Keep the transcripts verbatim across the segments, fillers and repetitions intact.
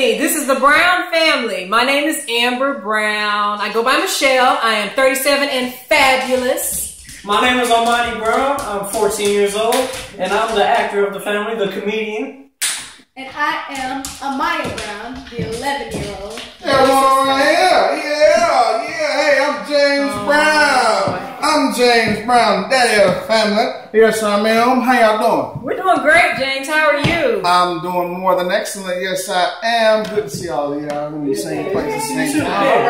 Disney. This is the Brown family. My name is Amber Brown. I go by Michelle. I am thirty-seven and fabulous. My name is Almighty Brown. I'm fourteen years old, and I'm the actor of the family, the comedian. And I am Amaya Brown, the eleven-year-old. Everyone right here, yeah, yeah. Hey, I'm James oh, Brown. Boy. I'm James Brown, daddy of the family. Yes, I am. How y'all doing? We're doing great, James. How are you? I'm doing more than excellent. Yes, I am. Good to see all of y'all in the same place at the same time. All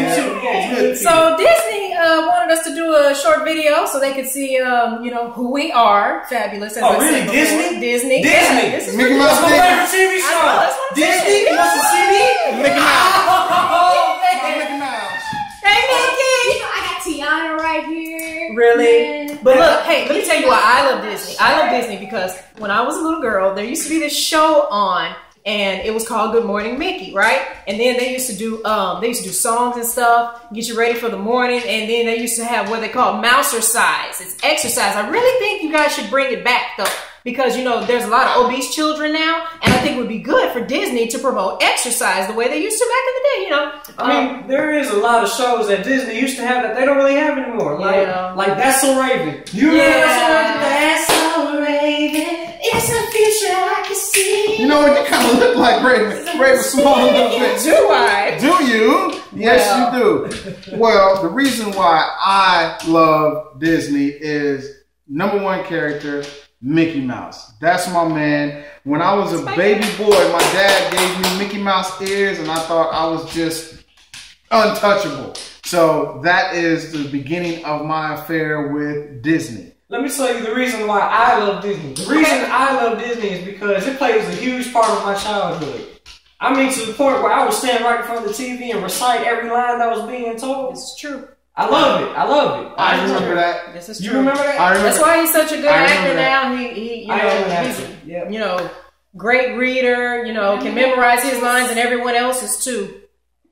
right. So Disney uh, wanted us to do a short video so they could see, um, you know, who we are. Fabulous. As oh, I really? Disney? Disney. Disney. Yeah, this is Mickey Mouse. Mouse. That's my favorite T V show. Disney. That's the C D. Mickey Mouse. Oh, Mickey Mouse. Hey, Mickey. You know, I got Tiana right here. Really? Man. But look, hey, let me tell you why I love Disney. I love Disney because when I was a little girl, there used to be this show on, and it was called Good Morning Mickey, right? And then they used to do, um, they used to do songs and stuff, get you ready for the morning, and then they used to have what they call mousercise. It's exercise. I really think you guys should bring it back though. Because, you know, there's a lot of obese children now, and I think it would be good for Disney to promote exercise the way they used to back in the day, you know. I mean, um, there is a lot of shows that Disney used to have that they don't really have anymore. Like, yeah. like That's So Raven. You yeah. remember That's So Raven? That's So Raven. It's a future I can see. You know what? You kind of look like Raven. Raven Small a little bit. Do I? Do you? Yes, well. you do. Well, the reason why I love Disney is number one character, Mickey Mouse. That's my man. When I was a baby boy, my dad gave me Mickey Mouse ears, and I thought I was just untouchable. So that is the beginning of my affair with Disney. Let me tell you the reason why I love Disney. The reason I love Disney is because it plays a huge part of my childhood. I mean, to the point where I would stand right in front of the T V and recite every line that was being told. This is true. I love it. I love it. I, I remember that. This is you true. remember that? I remember. That's why he's such a good I actor that. now. He, he, you I know, he's, yep. you know, great reader. You know, can memorize his lines and everyone else's too.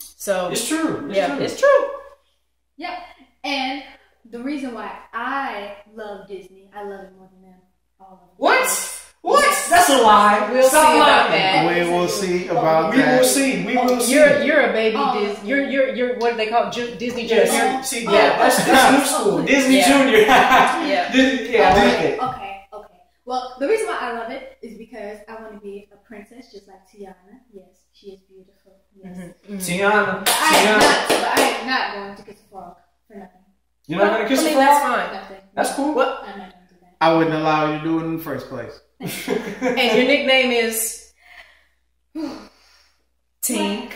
So it's true. It's yeah, true. it's true. Yep. And the reason why I love Disney, I love it more than them. All of them. What? What? That's a lie. We'll Stop see about lying. that. We will see about We that. will see. We will see. You're you're a baby Oh. Disney. You're you're you're what do they call it? Ju Disney Yeah, Junior? see, see, Oh. yeah, that's, that's new school. Disney Yeah. Junior. Yeah. Disney, yeah, I like Okay, it. okay, okay. Well, the reason why I love it is because I want to be a princess just like Tiana. Yes, she is beautiful. Yes. Mm-hmm. Mm-hmm. Tiana. But I am Tiana. not, but I am not going to kiss a frog for nothing. You're not gonna kiss I mean, a frog? that's fine. Nothing. That's cool. What? I'm not going to do that. I wouldn't allow you to do it in the first place. And your nickname is Tink.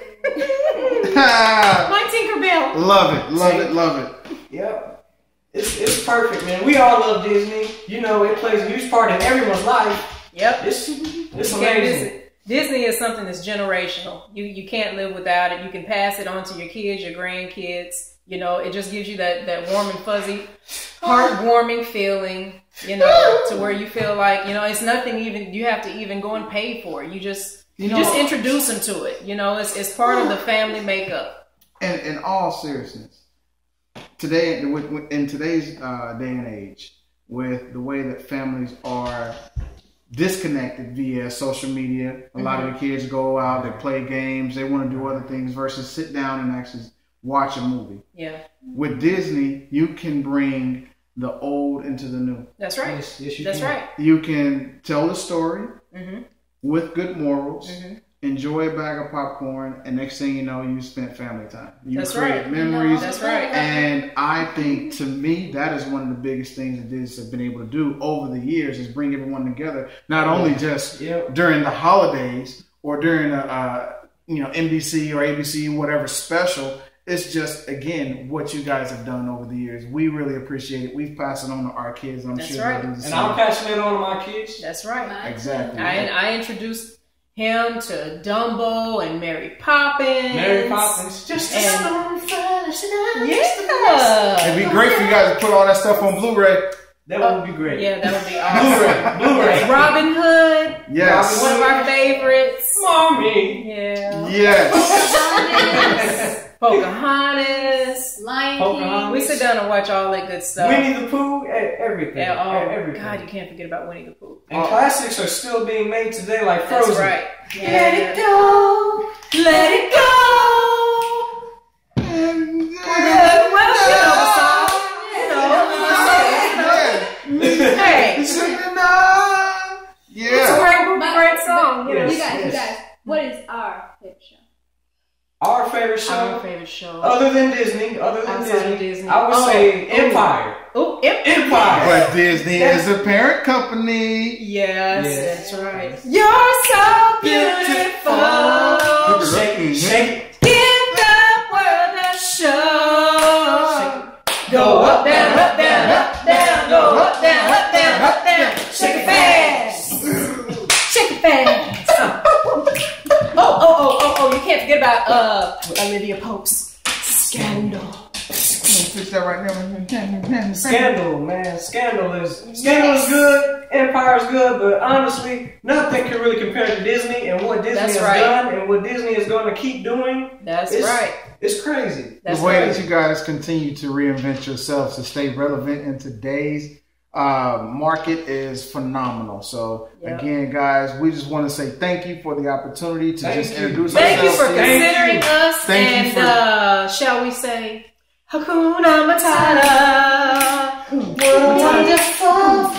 My Tinkerbell. Love it, love it, love it. Yep. It's it's perfect, man. We all love Disney. You know, it plays a huge part in everyone's life. Yep. It's it's You can't amazing. visit. Disney is something that's generational. You you can't live without it. You can pass it on to your kids, your grandkids. You know, it just gives you that, that warm and fuzzy, heartwarming feeling, you know, to where you feel like, you know, it's nothing even, you have to even go and pay for it. You just, you, you know, just introduce them to it. You know, it's, it's part of the family makeup. And in all seriousness, today, in today's uh, day and age, with the way that families are disconnected via social media, a mm-hmm. lot of the kids go out, they play games, they want to do other things versus sit down and actually watch a movie. Yeah. With Disney, you can bring the old into the new. That's right. Yes, yes, you That's can. right. You can tell the story mm-hmm. with good morals, mm-hmm. enjoy a bag of popcorn, and next thing you know, you spent family time. You That's create right. memories. That's right. And I think, to me, that is one of the biggest things that Disney has been able to do over the years is bring everyone together, not only just yep. during the holidays or during a, uh, you know, N B C or A B C, whatever special. It's just, again, what you guys have done over the years. We really appreciate it. We've passed it on to our kids. I'm That's sure right. they'll do the And same. I'm passing it on to my kids. That's right. Exactly. I, I introduced him to Dumbo and Mary Poppins. Mary Poppins. Just a And- storm first and I Yeah. It'd be great for you guys to put all that stuff on Blu-ray. That would be great. Yeah, that would be awesome. Blu-ray. Blu-ray. Robin Hood. Yes. One of our favorites. Mommy. Yeah. Yes. Pocahontas. Lion Pocahontas. King. We sit down and watch all that good stuff. Winnie the Pooh, e- everything. Yeah, oh, everything. God, you can't forget about Winnie the Pooh. And classics are still being made today, like Frozen. That's right. Yeah. Let it go. Let it go. And, uh, well, you know the song. You know. You know. Hey. Yeah. It's a great, great song. But, Yes, you guys, yes. you guys, what is our favorite show? Our favorite show, Our favorite show. other than Disney, other than Outside Disney, of Disney. I would Oh. say Ooh. Empire. Oh, Empire. Empire. But Disney is a parent company. Yes, Yes. that's right. You're so beautiful. Shake it, shake it. Give the world a show. Go up, down, up, down, up, down. Go up, down, up, down, up, down. Shake it fast. Shake it fast. Oh, oh, oh, oh, oh! You can't forget about uh Olivia Pope's Scandal. Fix that right now. Scandal, man. Scandal is Scandal is good. Empire is good, but honestly, nothing can really compare to Disney and what Disney That's has right. done and what Disney is going to keep doing. That's It's- right. It's crazy. That's the way right. that you guys continue to reinvent yourselves to stay relevant in today's uh, market is phenomenal. So Yep. again, guys, we just want to say thank you for the opportunity to Thank just you. introduce Thank you ourselves. for to you. considering us, Thank you and for- uh, shall we say, Hakuna Matata. Wonderful